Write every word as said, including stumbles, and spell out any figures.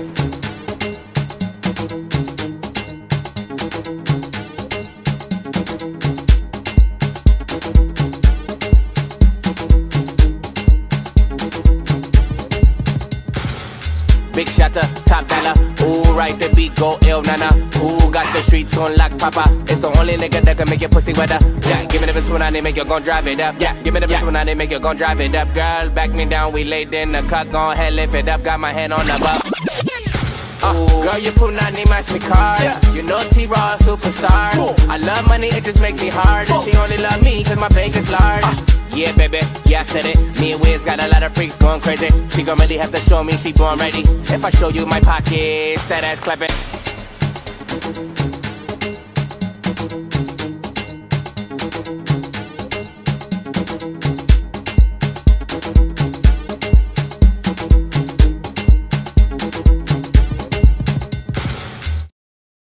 Big shotter, top dollar. Ooh, right the beat go ill, nana. Ooh, got the streets on lock, papa. It's the only nigga that can make your pussy wetter. Yeah, give me the bitch when I didn't make you gon' drive it up. Yeah, give me the bitch when I didn't make you gon' drive it up. Girl, back me down, we laid in the cut, gon' head lift it up. Got my hand on the butt. Uh, girl, you punani match me card. Yeah. You know T-Raw superstar. Cool. I love money, it just make me hard. And she only love me cause my bank is large. Uh. Yeah, baby, yeah, I said it. Me and Wiz got a lot of freaks going crazy. She gon' really have to show me she born ready. If I show you my pockets, that ass clapping.